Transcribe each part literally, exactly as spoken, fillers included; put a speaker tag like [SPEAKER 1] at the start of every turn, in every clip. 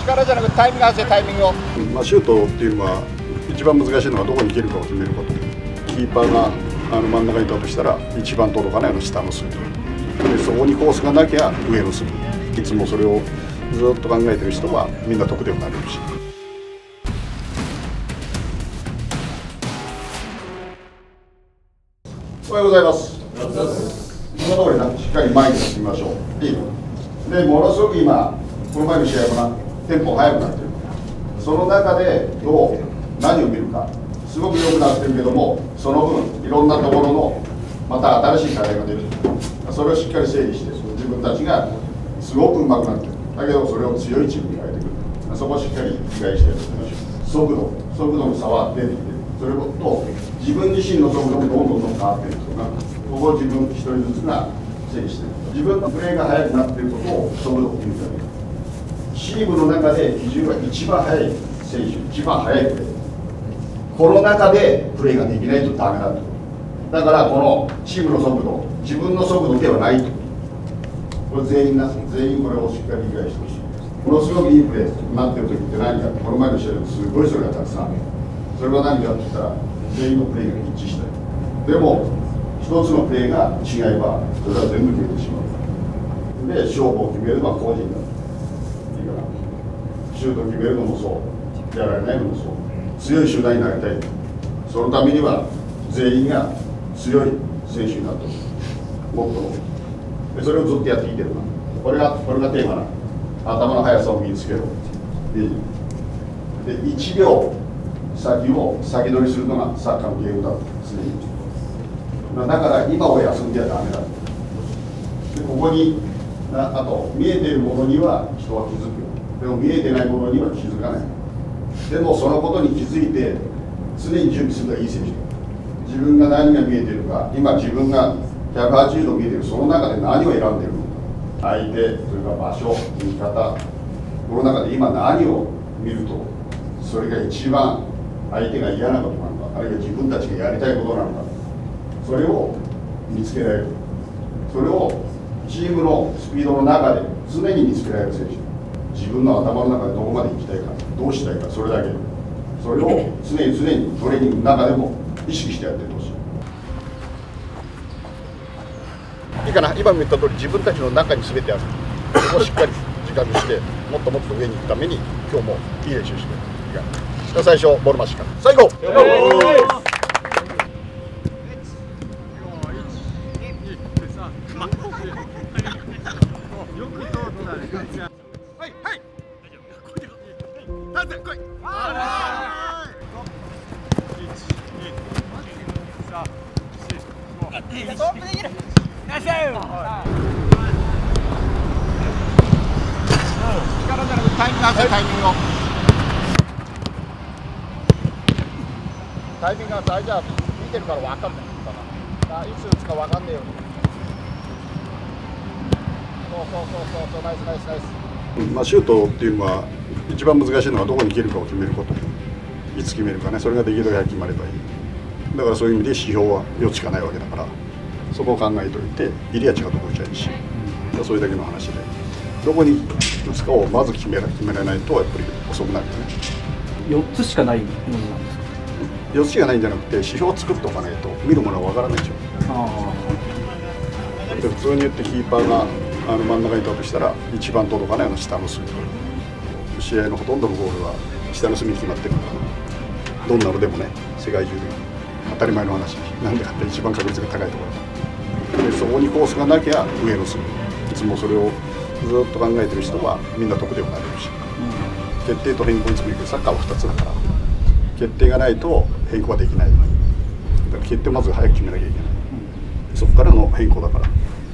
[SPEAKER 1] 力じゃなくてタイミング合わせてタイミングを、
[SPEAKER 2] まあ、シュートっていうのは一番難しいのはどこに蹴るかを決めること。キーパーがあの真ん中にいたとしたら一番届かないの下の隅で、そこにコースがなきゃ上の隅。いつもそれをずっと考えてる人はみんな得点になれるし。おはようございます。今の通りなしっかり前に進みましょう。いいので、ものすごく今この前の試合もなテンポ速くなってる。その中でどう何を見るかすごく良くなってるけども、その分いろんなところのまた新しい課題が出る。それをしっかり整理して自分たちがすごく上手くなってる。だけどそれを強いチームに変えてくる。そこをしっかり理解してやっていきましょう。速度速度の差は出てきてる。それと自分自身の速度もどんどんどん変わっているとか、ここを自分一人ずつが整理している。自分のプレーが速くなっていることを速度を見るためにチームの中で基準が一番速い選手、一番速いプレー、この中でプレーができないとダメだと。だからこのチームの速度、自分の速度ではないと。これ全員な全員これをしっかり理解してほしい。ものすごくいいプレーになってる時って何か、この前の試合でもすごいそれがたくさんある。それは何かって言ったら全員のプレーが一致したい。でも一つのプレーが違えばそれは全部消えてしまう。で勝負を決めるのは個人だ。いいかな。シュートを決めるのもそう、やられないのもそう。強い集団になりたい。そのためには全員が強い選手になってほしい。もっともっと。でそれをずっとやってきてるな。これがこれがテーマな。頭の速さを身につけろ。でいちびょう先を先取りするのがサッカーのゲームだと常に。だから今を休んではダメだ。でここにあと見えているものには人は気づくよ。でも見えてないものには気づかない。でもそのことに気づいて常に準備するのがいい選手。自分が何が見えているか、今自分がひゃくはちじゅうど見えている、その中で何を選んでいるのか、相手、それから場所、見方、この中で今何を見るとそれが一番相手が嫌なことなのか、あるいは自分たちがやりたいことなのか、それを見つけられる。それをチームのスピードの中で常に見つけられる選手。自分の頭の中でどこまで行きたいか、どうしたいか、それだけ。それを常に常にトレーニングの中でも意識してやっていってほしい。いいかな。今も言った通り自分たちの中に全てある。そこをしっかり時間にしてもっともっと上に行くために今日もいい練習していいかな。最初ボールマッシュから最後。はいはい。来い。力じゃなくてタイミング合わせてタイミングを。タイミング合わせ、あれじゃ見てるから分かんないかな。いつ打つか分かんないように。そうそうそうそうそう、ナイスナイスナイス。まあシュートっていうのは一番難しいのはどこに蹴るかを決めること。いつ決めるかね、それができるだけ決まればいい。だからそういう意味で指標はよっしかないわけだから、そこを考えておいて入りは違うところじゃいいし、うん、それだけの話で、どこに打つかをまず決めら決められないとやっぱり遅くなるよね。
[SPEAKER 3] よっつしかないものなんですか。
[SPEAKER 2] よっつしかないんじゃなくて指標を作っておかないと見るものは分からないでしょ。あで普通に言ってキーパーがあの真ん中にいたとしたら一番届かないの下の隅。試合のほとんどのゴールは下の隅に決まってるから、どんなのでもね、世界中で当たり前の話なんでかって一番確率が高いところで、そこにコースがなきゃ上の隅。いつもそれをずっと考えてる人はみんな得点になれるし、うん、決定と変更につもいくサッカーはふたつだから、決定がないと変更はできない。だから決定をまず早く決めなきゃいけない、うん、そこからの変更だから。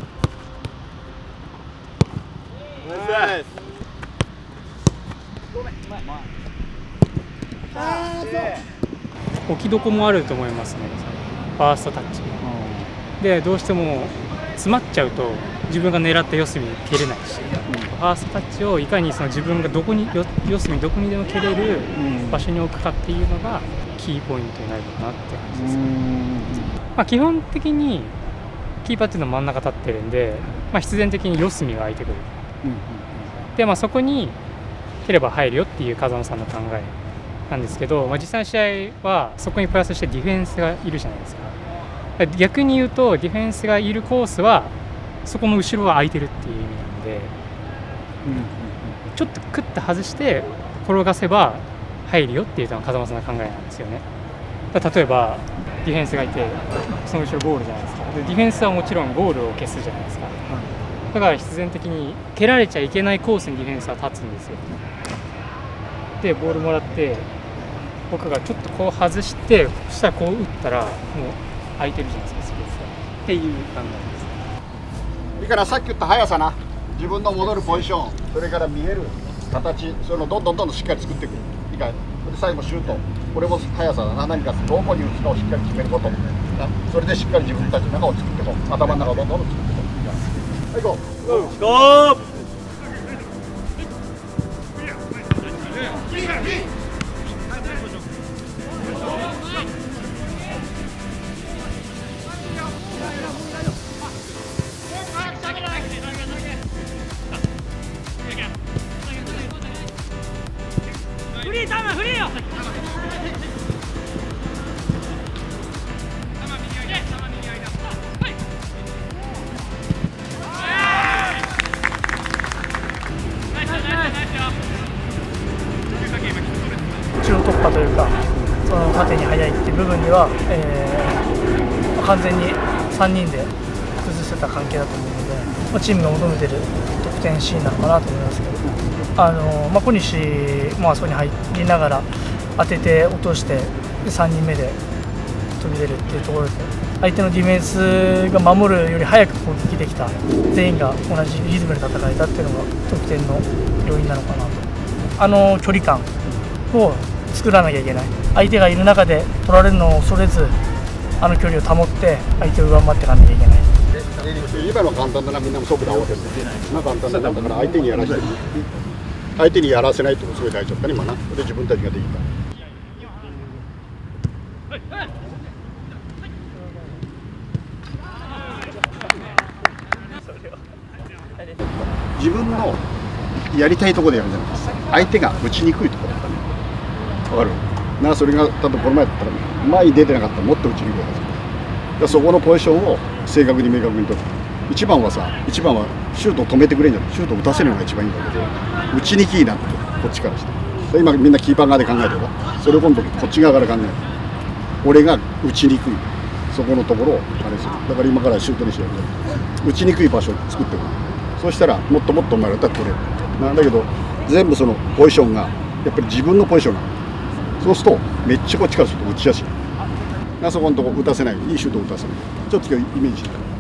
[SPEAKER 4] 置きどこもあると思いますね、ファーストタッチ、うん、でどうしても詰まっちゃうと自分が狙った四隅に蹴れないし、うん、ファーストタッチをいかにその自分がどこに四隅どこにでも蹴れる場所に置くかっていうのがキーポイントになるかなって感じですね。まあ、基本的にキーパーっていうのは真ん中立ってるんで、まあ、必然的に四隅が空いてくる、うんうん、で、まあ、そこにければ入るよっていう風間さんの考えなんですけど、まあ、実際の試合はそこにプラスしてディフェンスがいるじゃないですか。逆に言うとディフェンスがいるコースはそこの後ろは空いてるっていう意味なので、うん、ちょっとクッと外して転がせば入るよっていうのが風間さんの考えなんですよね。例えばディフェンスがいてその後ろゴールじゃないですか。でディフェンスはもちろんゴールを消すじゃないですか。だから必然的に蹴られちゃいけないコースにディフェンスは立つんですよ。でボールもらって僕がちょっとこう外してそしたらこう打ったらもう空いてるじゃないですか、スペースがっていう考えです。
[SPEAKER 2] いいからさっき言った速さな、自分の戻るポジション、それから見える形、そういうのをどんどんどんどんしっかり作っていく。いいかい。で最後シュート、これも速さだな。何かどこに打つかをしっかり決めることな。それでしっかり自分たちの中を作っていこう。頭の中をどんどんどん作っていこう。はい、行こう。ゴー。
[SPEAKER 5] フリータイムフリーよ。
[SPEAKER 6] 中央突破というか、その縦に速いっていう部分には、えー、完全にさんにんで崩せた関係だと思うので、まあ、チームが求めてる得点シーンなのかなと思いますけど、あのまあ、小西もあそこに入りながら当てて落としてでさんにんめで飛び出るっていうところで、相手のディフェンスが守るより早く攻撃できた、全員が同じリズムで戦えたっていうのが得点の要因なのかなと。あの距離感を作らなきゃいけない、相手がいる中で取られるのを恐れず、あの距離を保って相手を上回っていかなきゃいけない。
[SPEAKER 2] 今のは簡単だな、みんなも速度合わせるの簡単だな、だから相手にやらせて相手にやらせないってことすごい大事だったね、今な。で自分たちができた。自分のやりたいところでやるじゃないですか。相手が打ちにくいところだったね。わかるな。それが多分この前だったら前に出てなかったらもっと打ちにくいはずだ。からそこのポジションを正確に明確に取る。一番はさ、一番はシュートを止めてくれんじゃない、シュートを打たせるのが一番いいんだけど、打ちにくいなって、こっちからして。今みんなキーパー側で考えてるわ。それを今度こっち側から考える。俺が打ちにくい、そこのところをあれする。だから今からシュートにしよう。打ちにくい場所を作ってくる。そうしたらもっともっとお前らだったら取れる。なんだけど全部そのポジションがやっぱり自分のポジションなの。そうするとめっちゃこっちからすると打ちやすい。あそこのとこ打たせない、いいシュートを打たせない。ちょっと今日イメージしてた。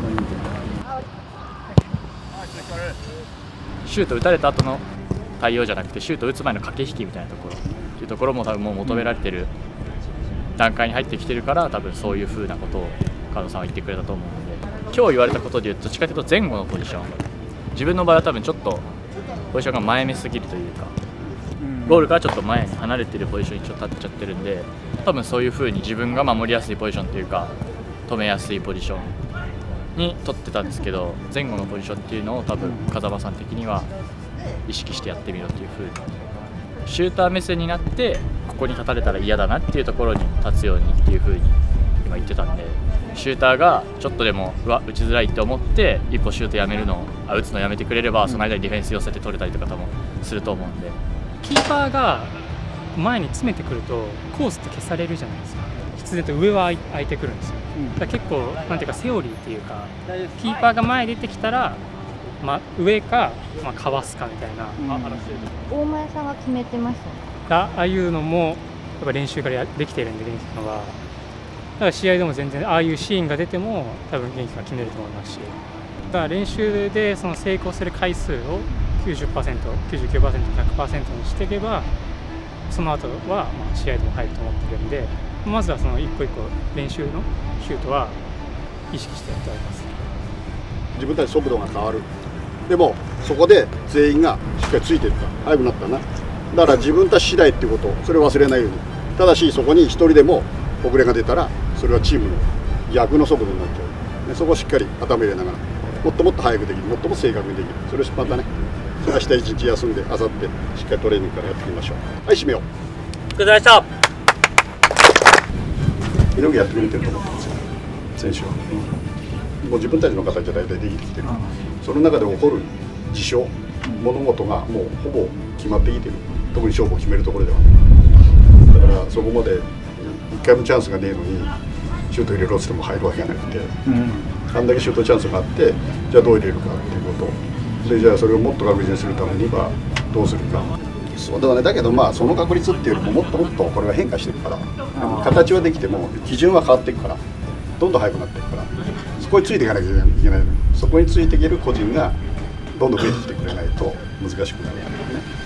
[SPEAKER 7] シュート打たれた後の対応じゃなくて、シュート打つ前の駆け引きみたいなところっていうところも多分もう求められてる段階に入ってきてるから、多分そういう風なことを川野さんは言ってくれたと思うので、今日言われたことでいうと、どっちかというと前後のポジション、自分の場合は多分ちょっとポジションが前目すぎるというか、ゴールからちょっと前に離れてるポジションにちょっと立っちゃってるんで、多分そういう風に自分が守りやすいポジションというか、止めやすいポジションに取ってたんですけど、前後のポジションっていうのを多分風間さん的には意識してやってみろっていう風に、シューター目線になってここに立たれたら嫌だなっていうところに立つようにっていう風に今言ってたんで、シューターがちょっとでもうわ打ちづらいって思って一歩シュートやめるのをあ打つのやめてくれれば、その間にディフェンス寄せて取れたりとかもすると思うんで、
[SPEAKER 4] キーパーが前に詰めてくるとコースって消されるじゃないですか。必然と上は空いてくるんですよ。だから結構なんていうかセオリーっていうか、キーパーが前出てきたら、まあ、上か、まあ、かわすかみたいな、うん、
[SPEAKER 8] 大前さんが決めてましたね。
[SPEAKER 4] ああいうのもやっぱ練習からやできてるんで、元気君は。だから試合でも全然ああいうシーンが出ても多分元気が決めると思いますし、だから練習でその成功する回数を きゅうじゅっパーセント、きゅうじゅうきゅうパーセント、ひゃくパーセント にしていけば、その後はまあ試合でも入ると思ってるんで、まずはその一個一個練習のシュートは意識してやっております。
[SPEAKER 2] 自分たち速度が変わる。でもそこで全員がしっかりついてるから速くなったな。だから自分たち次第っていうことをそれを忘れないように。ただしそこに一人でも遅れが出たら、それはチームの逆の速度になっちゃう。でそこをしっかり頭入れながら、もっともっと速くできる、もっとも正確にできる、それを引っ張ったね。 明日一日休んで、明後日しっかりトレーニングからやっていきましょう。はい、締めよう。
[SPEAKER 5] お疲れ様でした。
[SPEAKER 2] いろいろやってくれてると思ってますよ、選手は。もう自分たちの形は大体できてきてる。その中で起こる事象、物事がもうほぼ決まってきてる。特に勝負を決めるところでは。だからそこまで一回もチャンスがねえのにシュート入れろっても入るわけがなくて、うん、あんだけシュートチャンスがあって、じゃあどう入れるかっていうことで、じゃあそれをもっと確実にするためにはどうするか。そうだね、だけどまあその確率っていうよりももっともっとこれは変化していくから、形はできても基準は変わっていくから、どんどん速くなっていくから、そこについていかなきゃいけない。そこについていける個人がどんどん増えてきてくれないと難しくなるよね。